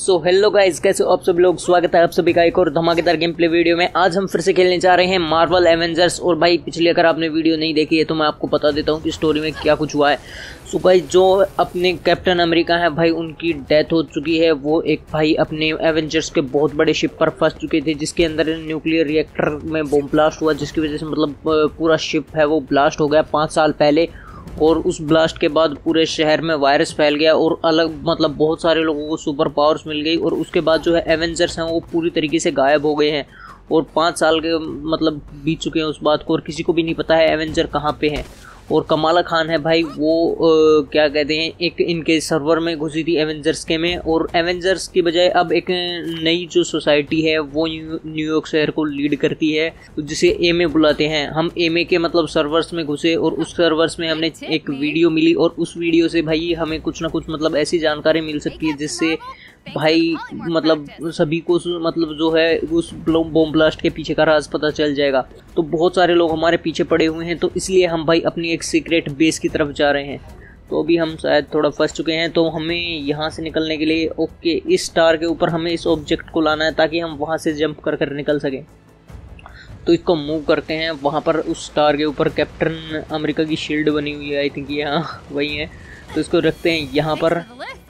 So hello guys, कैसे हो आप सभी लोग। स्वागत है आप सभी का एक और धमाकेदार गेम प्ले वीडियो में। आज हम फिर से खेलने जा रहे हैं मार्वल एवेंजर्स। और भाई पिछली अगर आपने वीडियो नहीं देखी है तो मैं आपको बता देता हूँ कि स्टोरी में क्या कुछ हुआ है। सो भाई जो अपने कैप्टन अमेरिका है भाई, उनकी डेथ हो चुकी है। वो एक भाई अपने एवेंजर्स के बहुत बड़े शिप पर फंस चुके थे, जिसके अंदर न्यूक्लियर रिएक्टर में बम ब्लास्ट हुआ, जिसकी वजह से मतलब पूरा शिप है वो ब्लास्ट हो गया 5 साल पहले। और उस ब्लास्ट के बाद पूरे शहर में वायरस फैल गया और अलग मतलब बहुत सारे लोगों को सुपर पावर्स मिल गई। और उसके बाद जो है एवेंजर्स हैं वो पूरी तरीके से गायब हो गए हैं। और 5 साल के मतलब बीत चुके हैं उस बात को, और किसी को भी नहीं पता है एवेंजर कहाँ पे हैं। और कमाला खान है भाई वो क्या कहते हैं, एक इनके सर्वर में घुसी थी एवेंजर्स के में। और एवेंजर्स की बजाय अब एक नई जो सोसाइटी है वो न्यूयॉर्क शहर को लीड करती है, जिसे एमए बुलाते हैं। हम एमए के मतलब सर्वर्स में घुसे और उस सर्वर्स में हमने एक वीडियो मिली, और उस वीडियो से भाई हमें कुछ ना कुछ मतलब ऐसी जानकारी मिल सकती है जिससे भाई मतलब सभी को मतलब जो है उस बम ब्लास्ट के पीछे का राज पता चल जाएगा। तो बहुत सारे लोग हमारे पीछे पड़े हुए हैं, तो इसलिए हम भाई अपनी एक सीक्रेट बेस की तरफ जा रहे हैं। तो अभी हम शायद थोड़ा फंस चुके हैं, तो हमें यहाँ से निकलने के लिए ओके इस स्टार के ऊपर हमें इस ऑब्जेक्ट को लाना है ताकि हम वहाँ से जंप कर कर निकल सकें। तो इसको मूव करते हैं। वहाँ पर उस स्टार के ऊपर कैप्टन अमेरिका की शील्ड बनी हुई है, आई थिंक यहाँ वही है। तो इसको रखते हैं यहाँ पर,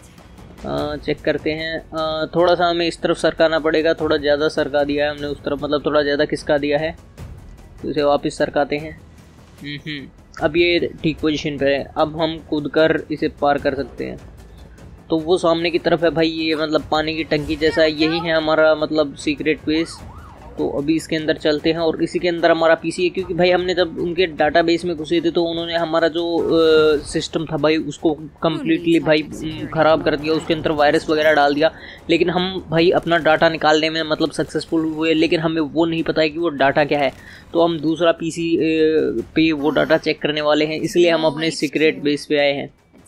चेक करते हैं। थोड़ा सा हमें इस तरफ सरकाना पड़ेगा, थोड़ा ज़्यादा सरका दिया है हमने उस तरफ, मतलब थोड़ा ज़्यादा खिसका दिया है। तो इसे वापस सरकाते हैं। अब ये ठीक पोजीशन पे है। अब हम कूद कर इसे पार कर सकते हैं। तो वो सामने की तरफ है भाई, ये मतलब पानी की टंकी जैसा है, यही है हमारा मतलब सीक्रेट बेस। तो अभी इसके अंदर चलते हैं और इसी के अंदर हमारा पीसी है, क्योंकि भाई हमने जब उनके डाटाबेस में घुसे थे तो उन्होंने हमारा जो सिस्टम था भाई उसको कम्प्लीटली भाई ख़राब कर दिया, उसके अंदर वायरस वगैरह डाल दिया। लेकिन हम भाई अपना डाटा निकालने में मतलब सक्सेसफुल हुए, लेकिन हमें वो नहीं पता है कि वो डाटा क्या है। तो हम दूसरा पीसी पे वो डाटा चेक करने वाले हैं, इसलिए हम अपने सीक्रेट बेस पे आए हैं।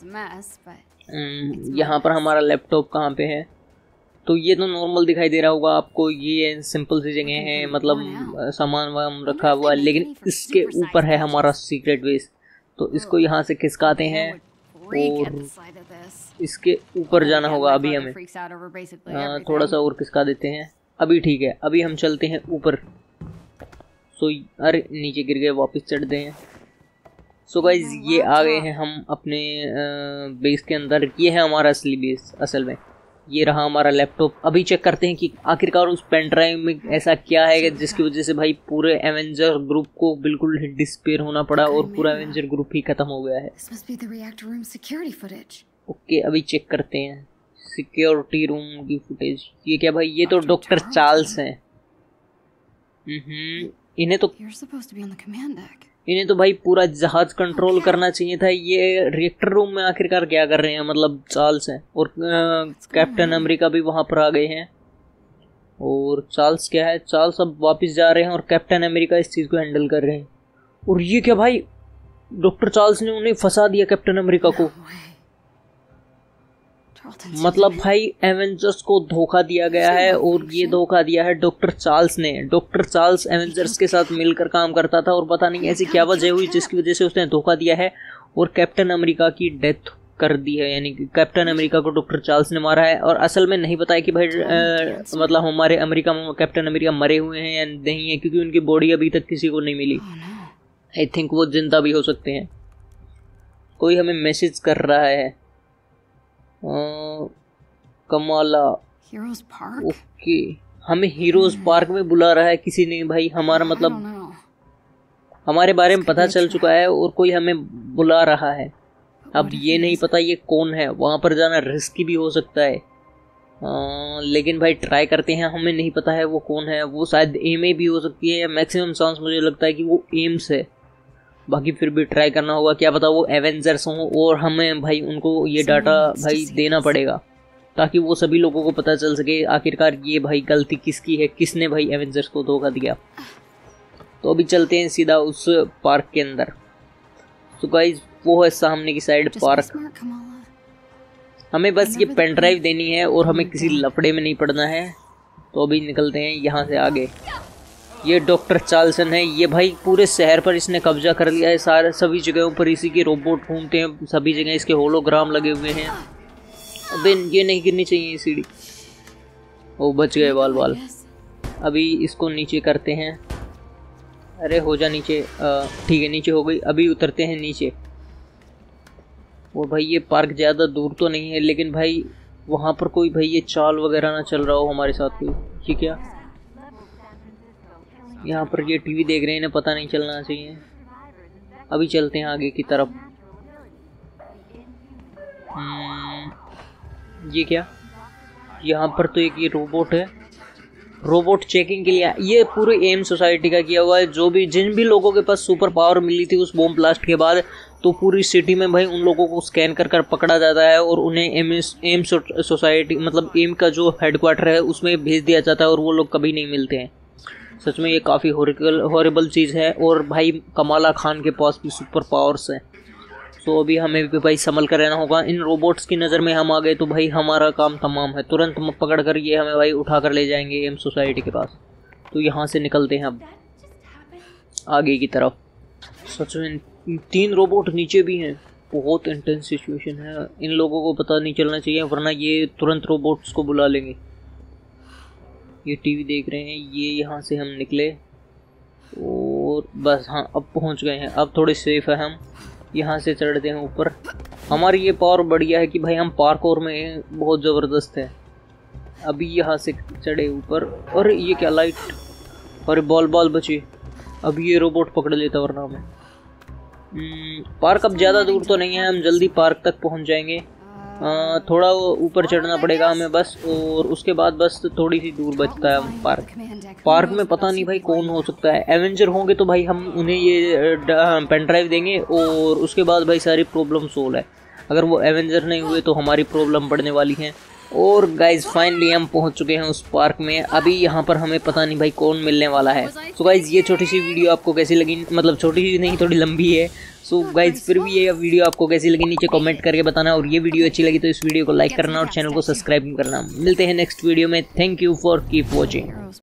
यहाँ पर हमारा लैपटॉप कहाँ पे है? तो ये तो नॉर्मल दिखाई दे रहा होगा आपको, ये सिंपल सी जगह है, मतलब सामान वाम रखा हुआ है। लेकिन इसके ऊपर है हमारा सीक्रेट बेस। तो इसको यहाँ से खिसकाते हैं और इसके ऊपर जाना होगा अभी हमें। थोड़ा सा और खिसका देते हैं, अभी ठीक है। अभी हम चलते हैं ऊपर। सो अरे नीचे गिर गए, वापस चढ़ते हैं। सो गाइज ये आ गए हैं हम अपने बेस के अंदर। ये है हमारा असली बेस असल में। ये रहा हमारा लैपटॉप। अभी चेक करते हैं कि आखिरकार उस पेन ड्राइव में ऐसा क्या है जिसकी वजह से भाई पूरे एवेंजर ग्रुप को बिल्कुल डिस्पेयर होना पड़ा और पूरा एवेंजर ग्रुप ही खत्म हो गया है। ओके अभी चेक करते हैं सिक्योरिटी रूम की फुटेज। ये क्या भाई, ये तो डॉक्टर चार्ल्स हैं। इन्हें तो भाई पूरा जहाज कंट्रोल करना चाहिए था। ये रिएक्टर रूम में आखिरकार क्या कर रहे हैं, मतलब चार्ल्स हैं। और कैप्टन अमेरिका भी वहां पर आ गए हैं। और चार्ल्स क्या है, चार्ल्स अब वापस जा रहे हैं और कैप्टन अमेरिका इस चीज़ को हैंडल कर रहे हैं। और ये क्या भाई, डॉक्टर चार्ल्स ने उन्हें फंसा दिया कैप्टन अमेरिका को। मतलब भाई एवेंजर्स को धोखा दिया गया है, और ये धोखा दिया है डॉक्टर चार्ल्स ने। डॉक्टर चार्ल्स एवेंजर्स के साथ मिलकर काम करता था और पता नहीं ऐसी क्या वजह हुई जिसकी वजह से उसने धोखा दिया है और कैप्टन अमेरिका की डेथ कर दी है। यानी कि कैप्टन अमेरिका को डॉक्टर चार्ल्स ने मारा है। और असल में नहीं पता है कि भाई मतलब हमारे अमेरिका में कैप्टन अमेरिका मरे हुए हैं या नहीं है, क्योंकि उनकी बॉडी अभी तक किसी को नहीं मिली। आई थिंक वो जिंदा भी हो सकते हैं। कोई हमें मैसेज कर रहा है, कमाला। ओके हमें हीरोज पार्क में बुला रहा है किसी ने भाई। हमारा मतलब हमारे बारे में पता चल चुका है और कोई हमें बुला रहा है। अब ये नहीं पता ये कौन है, वहाँ पर जाना रिस्की भी हो सकता है। लेकिन भाई ट्राई करते हैं। हमें नहीं पता है वो कौन है, वो शायद एम भी हो सकती है। मैक्सिमम चांस मुझे लगता है कि वो एम्स है, बाकी फिर भी ट्राई करना होगा। क्या पता वो एवेंजर्स हों और हमें भाई उनको ये डाटा भाई देना पड़ेगा ताकि वो सभी लोगों को पता चल सके आखिरकार ये भाई गलती किसकी है, किसने भाई एवेंजर्स को धोखा दिया। तो अभी चलते हैं सीधा उस पार्क के अंदर। तो गाइस वो है सामने की साइड पार्क। हमें बस ये पेन ड्राइव देनी है और हमें किसी लफड़े में नहीं पड़ना है। तो अभी निकलते हैं यहाँ से आगे। ये डॉक्टर चार्ल्सन है। ये भाई पूरे शहर पर इसने कब्जा कर लिया है, सारे सभी जगहों पर इसी के रोबोट घूमते हैं, सभी जगह इसके होलोग्राम लगे हुए हैं। अबे ये नहीं गिरनी चाहिए ये सीढ़ी। वो बच गए बाल बाल। अभी इसको नीचे करते हैं। अरे हो जा नीचे। ठीक है नीचे हो गई। अभी उतरते हैं नीचे। वो भाई ये पार्क ज़्यादा दूर तो नहीं है, लेकिन भाई वहाँ पर कोई भाई ये चाल वगैरह ना चल रहा हो हमारे साथ कोई। ये क्या, यहाँ पर ये टीवी देख रहे हैं, इन्हें पता नहीं चलना चाहिए। अभी चलते हैं आगे की तरफ। ये क्या, यहाँ पर तो एक ये रोबोट है। रोबोट चेकिंग के लिए। ये पूरे एम सोसाइटी का किया हुआ है। जो भी जिन भी लोगों के पास सुपर पावर मिली थी उस बॉम्ब ब्लास्ट के बाद, तो पूरी सिटी में भाई उन लोगों को स्कैन कर कर पकड़ा जाता है और उन्हें एम सोसाइटी मतलब एम का जो हेडक्वार्टर है उसमें भेज दिया जाता है और वो लोग कभी नहीं मिलते हैं। सच में ये काफ़ी हॉरिबल चीज़ है। और भाई कमाला खान के पास भी सुपर पावर्स हैं, तो अभी हमें भी भाई संभल कर रहना होगा। इन रोबोट्स की नज़र में हम आ गए तो भाई हमारा काम तमाम है। तुरंत पकड़ कर ये हमें भाई उठा कर ले जाएंगे एम सोसाइटी के पास। तो यहाँ से निकलते हैं अब आगे की तरफ। सच में 3 रोबोट नीचे भी हैं। बहुत इंटेंस सिचुएशन है। इन लोगों को पता नहीं चलना चाहिए, वरना ये तुरंत रोबोट्स को बुला लेंगे। ये टीवी देख रहे हैं। ये यहाँ से हम निकले और बस हाँ अब पहुँच गए हैं। अब थोड़े सेफ है हम। यहाँ से चढ़ते हैं ऊपर। हमारी ये पावर बढ़िया है कि भाई हम पार्कोर में बहुत ज़बरदस्त है। अभी यहाँ से चढ़े ऊपर। और ये क्या लाइट, और बॉल बचे। अभी ये रोबोट पकड़ लेता वरना हमें। पार्क अब ज़्यादा दूर तो नहीं है, हम जल्दी पार्क तक पहुँच जाएंगे। थोड़ा ऊपर चढ़ना पड़ेगा हमें बस, और उसके बाद बस थोड़ी सी दूर बचता है पार्क में पता नहीं भाई कौन हो सकता है। एवेंजर होंगे तो भाई हम उन्हें ये पेन ड्राइव देंगे और उसके बाद भाई सारी प्रॉब्लम सोल्व है। अगर वो एवेंजर नहीं हुए तो हमारी प्रॉब्लम बढ़ने वाली है। और गाइज फाइनली हम पहुंच चुके हैं उस पार्क में। अभी यहाँ पर हमें पता नहीं भाई कौन मिलने वाला है। सो गाइज ये छोटी सी वीडियो आपको कैसी लगी, मतलब छोटी सी नहीं थोड़ी लंबी है। सो गाइज फिर भी ये वीडियो आपको कैसी लगी नीचे कमेंट करके बताना, और ये वीडियो अच्छी लगी तो इस वीडियो को लाइक करना और चैनल को सब्सक्राइब करना। मिलते हैं नेक्स्ट वीडियो में। Thank you for keep watching.